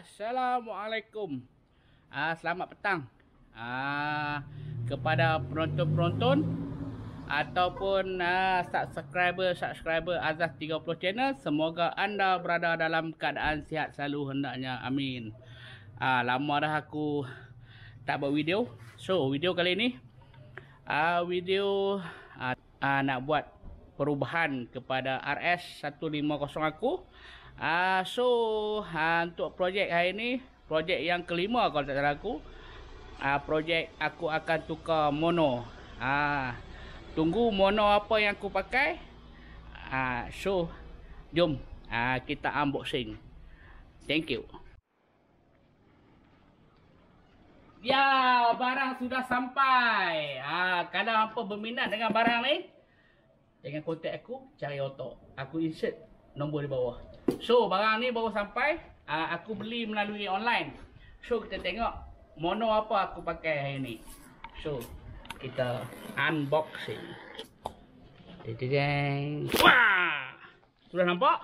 Assalamualaikum. Selamat petang kepada penonton-penonton ataupun subscriber Azaz 30 channel. Semoga anda berada dalam keadaan sihat selalu hendaknya. Amin. Lama dah aku tak buat video. So video kali ni nak buat perubahan kepada RS150 aku. Untuk projek hari ni, projek yang kelima kalau tak salah aku. Projek aku akan tukar mono. Tunggu mono apa yang aku pakai. Jom kita unboxing. Thank you. Ya, barang sudah sampai. Kalau hampa berminat dengan barang ni, jangan kontak aku, cari Otok. Aku insert nombor di bawah. So barang ni baru sampai. Aku beli melalui online. So kita tengok mono apa aku pakai hari ni. So kita unboxing. Wah! Sudah nampak?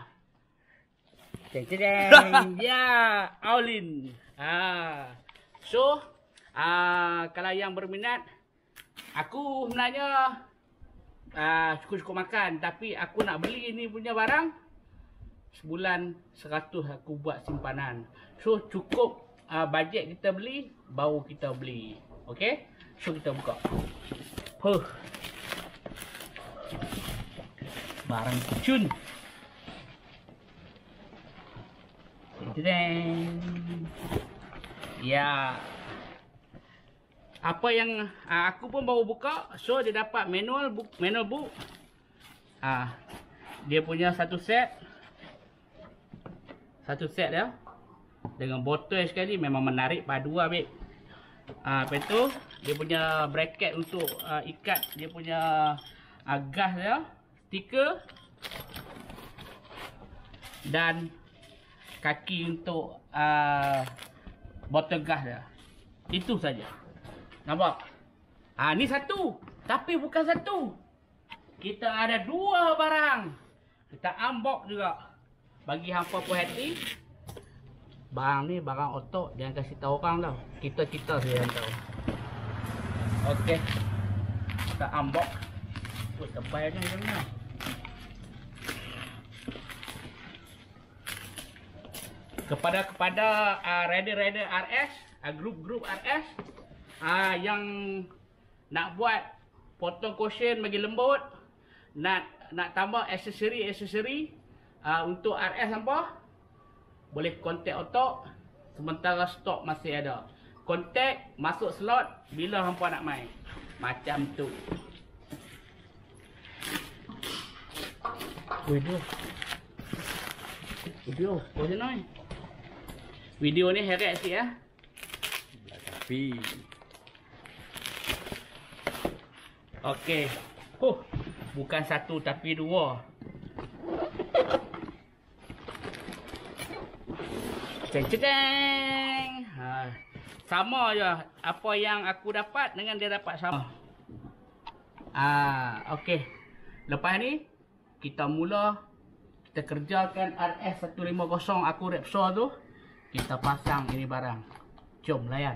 Ya, Aulin. So kalau yang berminat, aku sebenarnya suka-suka makan, tapi aku nak beli ni punya barang. Sebulan 100 aku buat simpanan. So cukup bajet kita beli, baru kita beli. Okay, so kita buka. Barang kucun. Ya, apa yang aku pun baru buka. So dia dapat manual book. Dia punya satu set dia dengan botol sekali, memang menarik padu babe. Lepas tu dia punya bracket untuk ikat dia punya gas dia, stiker dan kaki untuk botol gas dia. Itu saja. Nampak? Ni satu, tapi bukan satu. Kita ada dua barang. Kita unbox juga. Bagi hampa puas hati, barang ni barang Otok, jangan kasih tahu orang tau. Kita saja yang tahu. Okey, kita unbox. Tebal ni macam mana? Kepada rider RS, grup RS yang nak buat potong cushion bagi lembut, nak tambah aksesori untuk RS apa, boleh kontak Otok. Sementara stok masih ada. Kontak, masuk slot bila hampa nak main. Macam tu. Video macam ni. Video ni heret sikit ya. Tapi okey. Bukan satu tapi dua. Ceng. Sama je apa yang aku dapat dengan dia dapat sama. Okey. Lepas ni kita kerjakan RS150 aku Repsol tu. Kita pasang ini barang. Jom layan.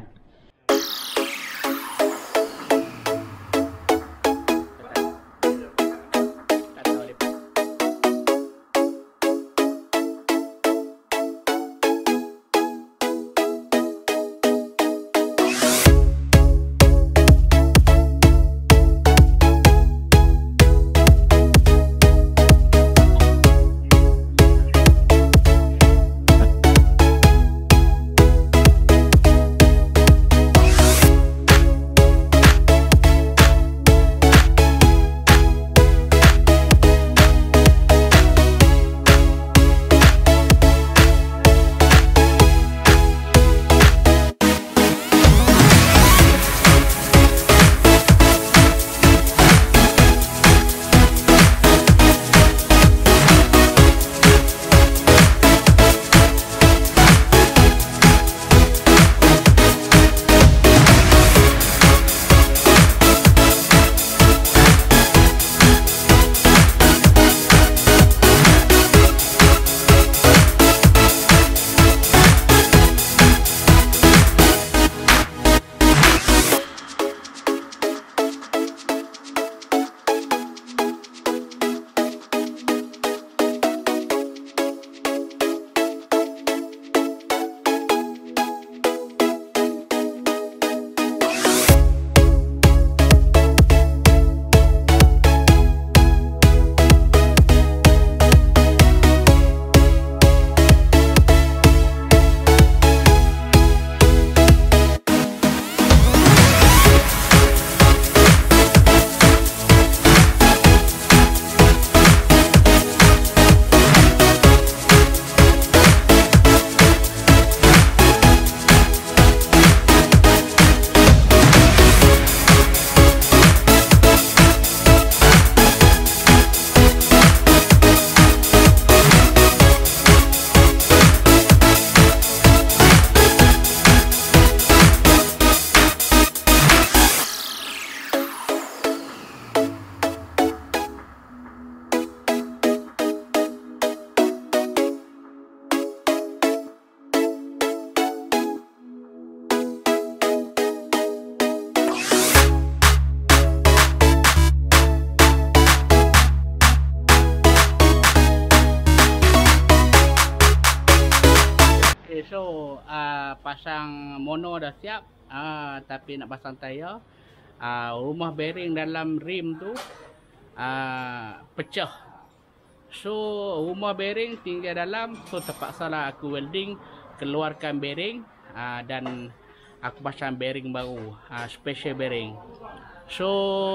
pasang mono dah siap. Tapi nak pasang tayar, rumah bearing dalam rim tu pecah. So rumah bearing tinggal dalam. So terpaksalah aku welding, keluarkan bearing, dan aku pasang bearing baru, special bearing. So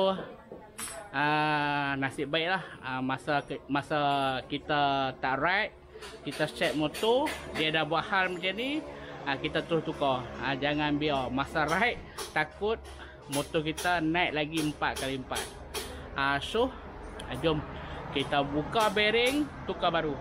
nasib baiklah, masa kita tak ride, kita set motor, dia dah buat hal macam ni, kita terus tukar. Jangan biar masa ride takut motor kita naik lagi 4x4. So jom kita buka bearing, tukar baru.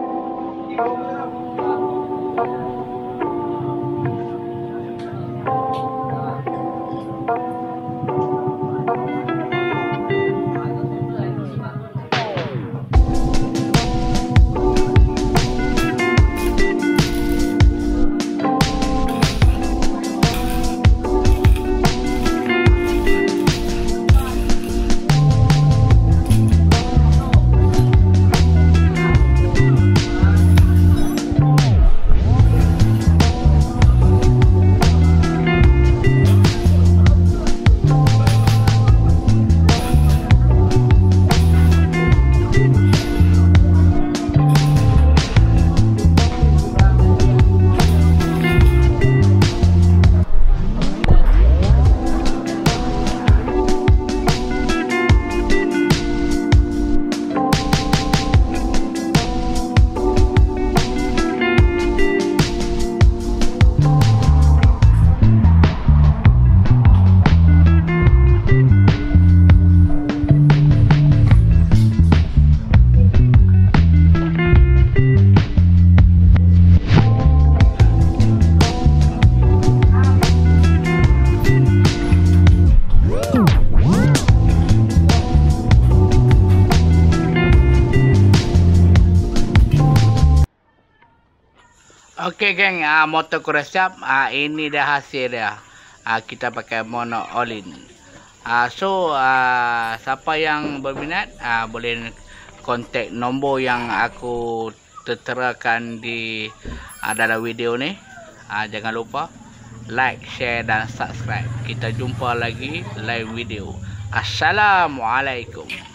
Okey geng, motor ku dah siap. Ini dah hasil dia. Kita pakai mono all-in. So siapa yang berminat boleh kontak nombor yang aku terterakan di dalam video ni. Jangan lupa like, share dan subscribe. Kita jumpa lagi live video. Assalamualaikum.